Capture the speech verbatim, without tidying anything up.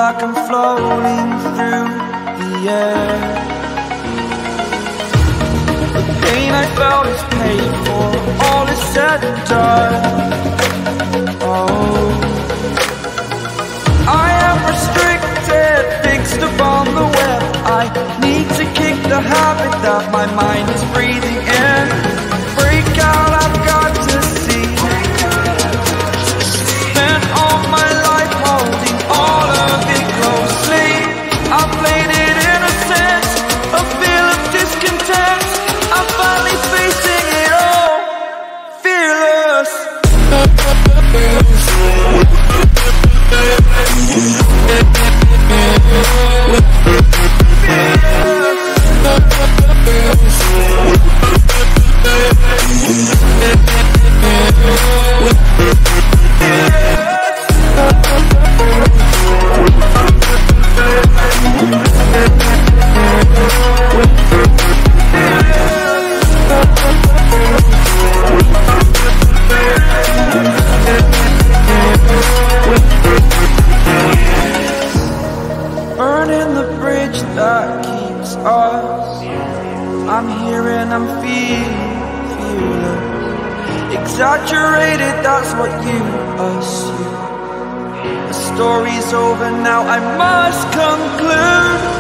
like I'm floating through the air. The pain I felt is paid for, all is said and done. Oh, I am restricted, fixed upon the web. I need to kick the habit that my mind is breathing in. Break out, I've got to see. Spent all my life holding all of it closely. I played it innocent, a feel of discontent. I'm finally facing it all, fearless. Burning the bridge that keeps us. I'm here and I'm feeling fearless. Exaggerated, that's what you assume. The story's over now, I must conclude.